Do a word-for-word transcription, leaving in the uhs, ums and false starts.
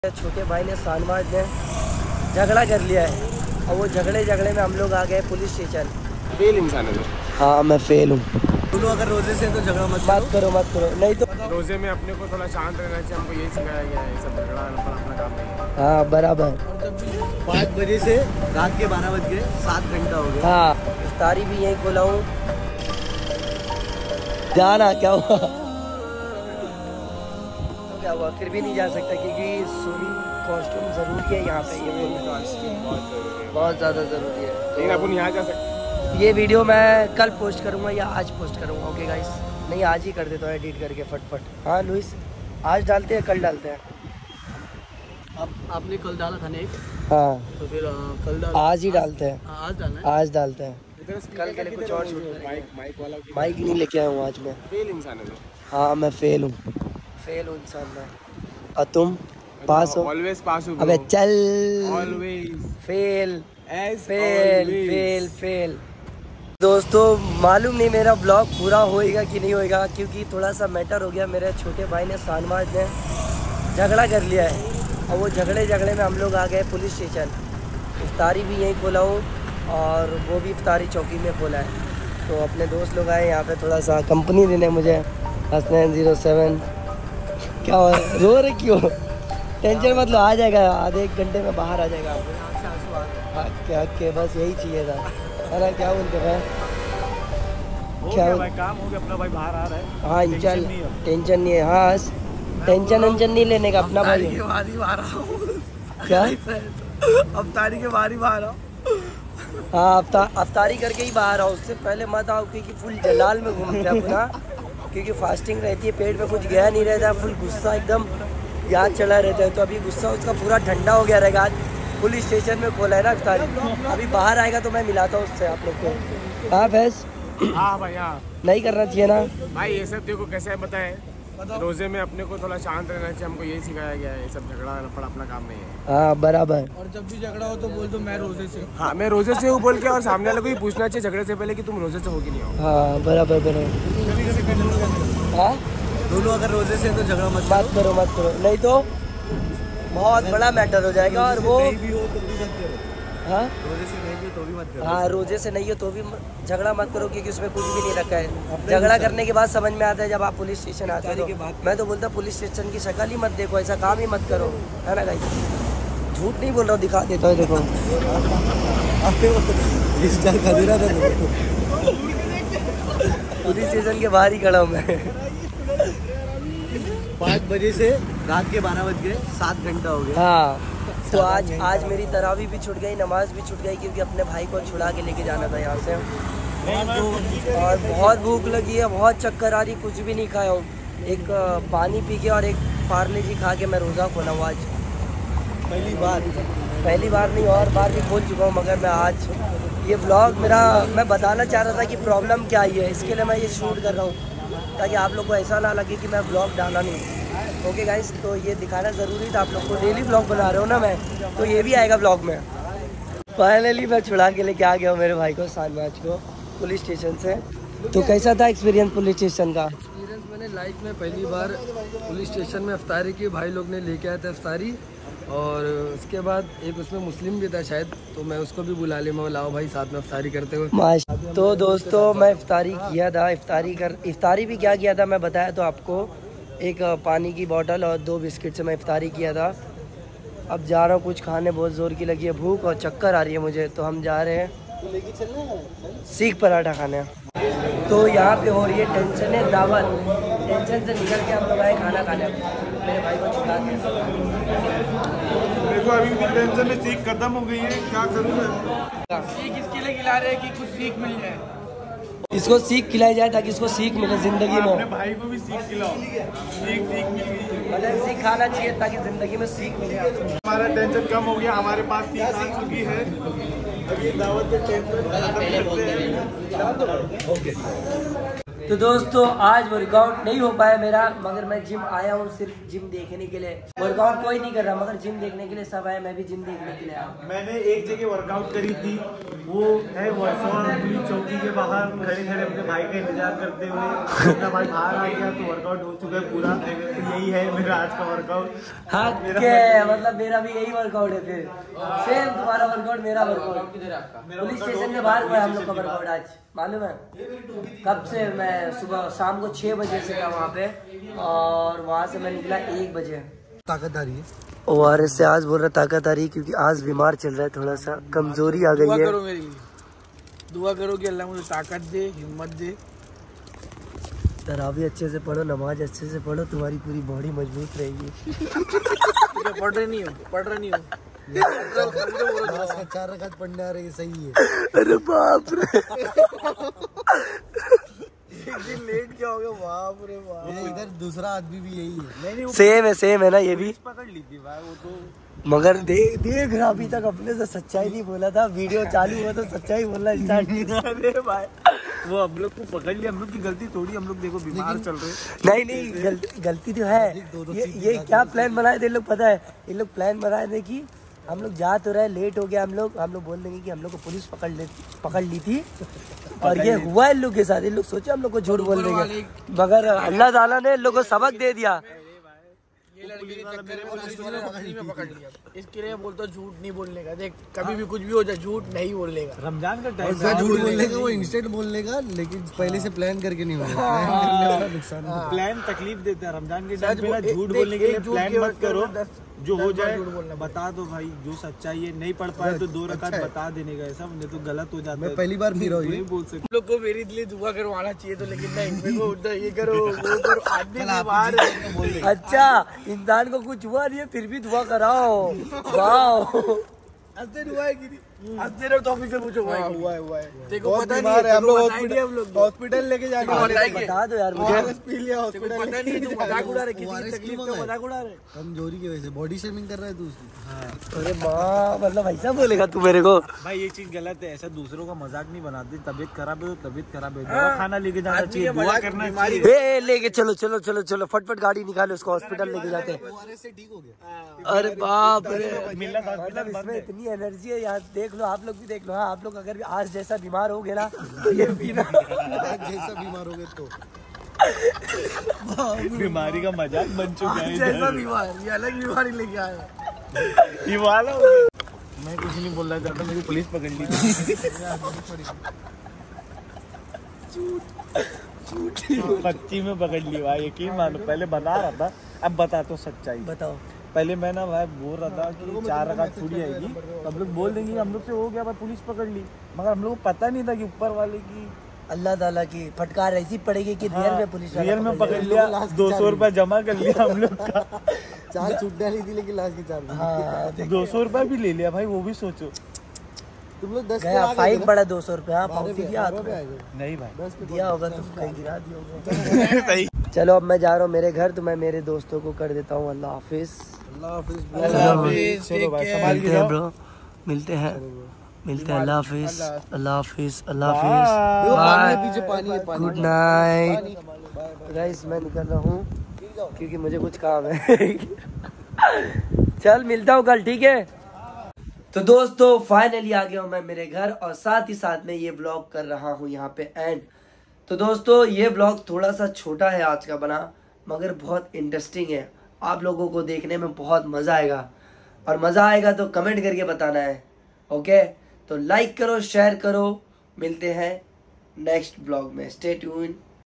छोटे भाई ने शानवाज ने झगड़ा कर लिया है और वो झगड़े झगड़े में हम लोग आ गए पुलिस स्टेशन। फेल इंसान है। हाँ मैं फेल हूँ। दोनों अगर रोजे से तो झगड़ा मत मत करो मत करो, नहीं तो रोजे में अपने को थोड़ा शांत रहना चाहिए, हमको यही सिखाया गया है। सब झगड़ा अपना काम नहीं है। हाँ बराबर। पाँच बजे से रात के बारह बज गए, सात घंटा हो गया। हाँ इफ्तारी भी यहीं खोला हूँ। जाना क्या हुआ तो क्या हुआ, फिर भी नहीं जा सकता क्योंकि स्विमिंग कॉस्ट्यूम जरूरी है यहाँ पे। ये बहुत ज़्यादा ज़रूरी है। लेकिन अपन यहाँ जा सकते। ये वीडियो मैं कल पोस्ट करूँगा या आज पोस्ट करूँगा। ओके गाइस, नहीं आज ही कर देता हूँ एडिट करके फटफट। हाँ लुइस, आज डालते हैं कल डालते हैं? आप आपने कल डाला था ना एक, हाँ तो फिर आ, कल डाल आज ही डालते हैं। आ, आज डालना है। आज डालते हैं, कल के लिए कुछ और शूट करेंगे। माइक माइक वाला माइक नहीं लेके आया हूँ आज मैं। फेल इंसान है। हाँ मैं फेल हूँ, फेल हूँ इंसान मैं। और तुम पास हो? ऑलवेज पास हो। अबे चल। Always fail as fail fail fail. दोस्तों मालूम नहीं मेरा ब्लॉग पूरा होएगा कि नहीं होएगा, क्योंकि थोड़ा सा मैटर हो गया। मेरे छोटे भाई ने शानवाज ने झगड़ा कर लिया है और वो झगड़े झगड़े में हम लोग आ गए पुलिस स्टेशन। इफ्तारी भी यहीं खोला हूँ और वो भी इफ्तारी चौकी में खोला है। तो अपने दोस्त लोग आए यहाँ पे थोड़ा सा कंपनी देने मुझे। हसनैन ज़ीरो सेवन क्या हो रो रहे क्यों? टेंशन मत लो, आ जाएगा आधे एक घंटे में बाहर आ जाएगा। क्या के बस यही चाहिए था, है ना? क्या बोलते हैं क्या भाई, काम हो गया अपना भाई बाहर आ रहा है। हाँ चल, टेंशन नहीं है। हाँ टेंशन वेंशन नहीं लेने का अपना भाई। के बाद ही बाहर आओ। क्या अफ्तारी के बाद ही बाहर आओ। हाँ अफ्ता, अफ्तारी करके ही बाहर आओ, उससे पहले मत आओ क्योंकि फुल जलाल में घूमते हैं अपना। क्योंकि फास्टिंग रहती है, पेट में कुछ गया नहीं रहता, फुल गुस्सा एकदम याद चला रहता है। तो अभी गुस्सा उसका पूरा ठंडा हो गया रहेगा। आज पुलिस स्टेशन में खोला है ना इफ्तारी, अभी बाहर आएगा तो मैं मिलाता हूँ उससे आप लोग को। हाँ भैंस हाँ भाई हाँ नहीं करना चाहिए ना भाई ये सब। देखो कैसे है बताए, रोजे में अपने को थोड़ा शांत रहना चाहिए, हमको यही सिखाया गया है। सब झगड़ा अपना अपना काम नहीं है। हाँ बराबर। और जब भी झगड़ा हो तो बोल दो मैं रोजे से। हाँ मैं रोजे से हूँ बोल के, और सामने वाले को ही पूछना चाहिए झगड़े से पहले कि तुम रोजे से हो कि नहीं हो। हाँ बराबर बराबर। कभी कभी कर हाँ दोनों अगर रोजे से तो झगड़ा मत मत करो मत करो, नहीं तो बहुत बड़ा मैटर हो जाएगा। और वो भी हो तो भी मत करो। हाँ रोजे से नहीं भी हो तो भी मत करो। हाँ रोजे से नहीं हो तो भी झगड़ा मत करो, क्योंकि उसमें कुछ भी नहीं रखा है। झगड़ा करने के बाद समझ में आता है जब आप पुलिस स्टेशन आते हो। तो मैं तो बोलता पुलिस स्टेशन की शक्ल ही मत देखो, ऐसा काम ही मत करो, है ना गाइस? झूठ नहीं बोल रहा हूँ, दिखा देता हूँ। देखो पुलिस स्टेशन के बाहर ही खड़ा हूँ मैं। पाँच बजे से रात के बारह बज गए, सात घंटा हो गया। हाँ तो आज आज मेरी तरावी भी छूट गई, नमाज भी छूट गई, क्योंकि अपने भाई को छुड़ा के लेके जाना था यहाँ से। और बहुत भूख लगी है, बहुत चक्कर आ रही, कुछ भी नहीं खाया हूँ। एक पानी पी के और एक पार्ले जी खा के मैं रोज़ा खोला हूँ आज। पहली बार पहली बार नहीं और बार भी खोल चुका हूँ, मगर मैं आज ये ब्लॉग मेरा मैं बताना चाह रहा था कि प्रॉब्लम क्या आई है। इसके लिए मैं ये शूट कर रहा हूँ ताकि आप लोग को ऐसा ना लगे कि मैं ब्लॉग डाला नहीं। ओके गाइस, तो ये दिखाना ज़रूरी था आप लोग को। डेली ब्लॉग बना रहे हो ना मैं, तो ये भी आएगा ब्लॉग में। फाइनली मैं छुड़ा के लेके आ गया हूँ मेरे भाई को, शानवाज को, पुलिस स्टेशन से। तो कैसा था एक्सपीरियंस पुलिस स्टेशन का? एक्सपीरियंस मैंने लाइफ में पहली बार पुलिस स्टेशन में इफ्तारी की। भाई लोग ने लेके आया था इफ्तारी, और उसके बाद एक उसमें मुस्लिम भी था शायद, तो मैं उसको भी बुला लिया। मैं लाओ भाई साथ में इफ्तारी करते हुए। माशा। तो दोस्तों मैं इफ्तारी किया था, इफ्तारी कर इफ्तारी भी क्या किया था मैं बताया तो आपको। एक पानी की बोतल और दो बिस्किट से मैं इफ्तारी किया था। अब जा रहा हूँ कुछ खाने, बहुत ज़ोर की लगी है भूख और चक्कर आ रही है मुझे, तो हम जा रहे हैं सीख पराठा खाने। तो यहाँ पे हो रही है टेंशन है दावत। टेंशन से निकल के हम लोग आए खाना खाने, मेरे भाई को छुड़ा के। देखो अभी भी टेंशन में सीख खत्म हो गई है, क्या करूँ मैं? सीख इसके लिए खिला रहे हैं कि कुछ सीख मिल जाए। इसको सीख खिलाई जाए ताकि इसको सीख मिले ज़िंदगी अपने में। भाई को भी सीख खिलाओ। सीख सीख मिल गई। मतलब सीख खाना चाहिए ताकि ज़िंदगी में सीख मिले। हमारा टेंशन कम हो गया, हमारे पास सीख आ चुकी है। अभी दावत के टेंशन खत्म करते हैं। तो दोस्तों आज वर्कआउट नहीं हो पाया मेरा, मगर मैं जिम आया हूँ सिर्फ जिम देखने के लिए। वर्कआउट कोई नहीं कर रहा मगर जिम देखने के लिए सब आए, मैं भी जिम देखने के लिए आया। मैंने एक जगह वर्कआउट करी थी, वो है वर्सोवा पुलिस चौकी के बाहर खड़े खड़े अपने भाई का इंतजार करते हुए। अपना भाई बाहर आ गया तो वर्कआउट हो चुका है पूरा। तो यही है मेरा आज का वर्कआउट। हाँ मतलब मेरा भी यही वर्कआउट है, फिर सेम तुम्हारा वर्कआउट मेरा वर्कआउट। पुलिस स्टेशन के बाहर हुआ है हम लोग का वर्कआउट आज, मालूम है कब से? मैं सुबह शाम को छह बजे से था वहाँ पे और वहाँ से मैं निकला एक बजे। ताकत आ रही है ओ आर एस से आज बोल रहा ताकत आ रही है क्योंकि आज बीमार चल रहा है, थोड़ा सा कमजोरी आ गई है। दुआ करो मेरे लिए, दुआ करो कि अल्लाह मुझे ताकत दे, हिम्मत दे। तरावी अच्छे से पढ़ो, नमाज अच्छे से पढ़ो, तुम्हारी पूरी बॉडी मजबूत रहेगी। पढ़ रहे नहीं हो, पढ़ रहे नहीं हो। चार रकात पढ़ने आ रही है, सही है। अरे बाप रे एक दिन लेट क्या हो गया, बाप रे बाप। ये इधर दूसरा आदमी भी यही है। नहीं नहीं सेम है सेम है ना ये भी। पकड़ ली थी भाई वो तो, मगर देख देख रहा अभी तक अपने से सच्चाई नहीं बोला था, वीडियो चालू हुआ तो सच्चाई बोलना स्टार्ट किया। अरे भाई वो हम लोग को पकड़ लिया, हम लोग की गलती थोड़ी, हम लोग देखो बीमार चल रहे। नहीं नहीं गलती गलती तो है। ये ये क्या प्लान बनाए थे लोग पता है? ये लोग प्लान बनाए थे कि हम लोग जा तो रहे, लेट हो गया, हम लोग हम लोग बोल देंगे कि हम लोग को पुलिस पकड़ ले पकड़ ली थी और ये हुआ इन लोग के साथ। इन लोग सोचे हम लोग को झूठ बोल देंगे, मगर अल्लाह ताला ने इन लोग को सबक दे दिया। ये लड़के के चक्कर में पुलिस वाले ने में पकड़ लिया। इसके लिए बोलता झूठ नहीं बोलने का। देख कभी भी कुछ भी हो जाए झूठ नहीं बोलने का। रमजान का टाइम झूठ बोलने का, वो इंस्टेंट बोलने का, लेकिन पहले से प्लान करके नहीं होगा। नुकसान प्लान तकलीफ देता है। रमजान के टाइम पे झूठ बोलने के लिए प्लान मत करो, जो हो जाए बता दो भाई, जो सच्चाई है। नहीं पढ़ पाए तो दो रकात बता देने का, ऐसा नहीं तो गलत हो जाता है। मैं पहली बार पी रहा हूँ, नहीं बोल सकते। लोग को मेरे लिए दुआ करवाना चाहिए तो, लेकिन नहीं, मेरे को उधर ये करो वो करो, आदमी बीमार है। अच्छा इंसान को कुछ हुआ नहीं है फिर भी दुआ कराओ, वाह। हंसते हुआ है कि नहीं? हंसते रहो तो ऑफिसर पूछो हुआ है हुआ है हुआ है। देखो पता नहीं बीमार है, हम लोग हम लोग हॉस्पिटल लेके जाके बता दो यार मुझे। पी लिया हॉस्पिटल। पता नहीं तू मजाक उड़ा रहे, किसी की तकलीफ का मजाक उड़ा रहे। कमजोरी की वजह से बॉडी शेमिंग कर रहा है तू उसकी। अरे माँ मतलब ऐसा बोलेगा तू मेरे को? भाई ये चीज गलत है, ऐसा दूसरों का मजाक नहीं बनाते। तबीयत खराब है तो तबीयत खराब है, दवा खाना लेके जाना चाहिए, दुआ करना चाहिए। ए लेके चलो चलो चलो चलो फटफट गाड़ी निकालो, उसको हॉस्पिटल लेके जाते हैं। ठीक हो गया। अरे बाप रे मिलत मतलब हॉस्पिटल इसमें इतनी एनर्जी है यार, देख लो आप लोग भी देख लो। हाँ आप लोग अगर भी आज जैसा बीमार हो गए ना तो ये पीना जैसा बीमार हो गए तो बीमारी का मजाक बन चुका है। जैसा बीमार, ये अलग बीमारी लेके आया। ये वाला हो गया। मैं कुछ नहीं बोल रहा था, मेरी पुलिस पकड़ ली पच्ची में पकड़ ली भाई, यकीन मानो। पहले बता रहा था, अब बता तो सच्चाई। बताओ। पहले मैं ना भाई बोल रहा था कि चार रकात छूटी आएगी तो हम लोग बोल देंगे हम लोग से हो गया, भाई पुलिस पकड़ ली। मगर हम लोग को पता नहीं था कि ऊपर वाले की अल्लाह ताला की फटकार ऐसी पड़ेगी कि रियल में पुलिस रियल में पकड़ लिया। दो सौ रुपया जमा कर लिया हम लोग का। चार छुट्टियां ली थी लेकिन लास्ट की चार हाँ दो सौ रुपया भी ले लिया भाई, वो भी सोचो। तुम लोग दस गया फाइन पड़ा दो सौ रुपया। पाउती दिया नहीं भाई दिया होगा तो कहीं गिरा दिया होगा। चलो अब मैं जा रहा हूँ मेरे घर, तो मैं मेरे दोस्तों को कर देता हूँ अल्लाह हाफिज। अल्लाह हाफिज। चलो भाई संभाल के मिलते हैं जाओ। ब्रो, मिलते हैं मिलते हैं। अल्लाह हाफिज अल्लाह हाफिज अल्लाह हाफिज पानी है बाय, पीछे, पानी है, पानी। Good night guys. मैं निकल रहा हूँ क्योंकि मुझे कुछ काम है। चल मिलता हूँ कल, ठीक है? तो दोस्तों फाइनली आ गया हूँ मैं मेरे घर और साथ ही साथ में ये ब्लॉग कर रहा हूँ यहाँ पे एंड। तो दोस्तों ये ब्लॉग थोड़ा सा छोटा है आज का बना, मगर बहुत इंटरेस्टिंग है। आप लोगों को देखने में बहुत मज़ा आएगा और मज़ा आएगा तो कमेंट करके बताना है, ओके? तो लाइक करो, शेयर करो। मिलते हैं नेक्स्ट ब्लॉग में, स्टे ट्यून।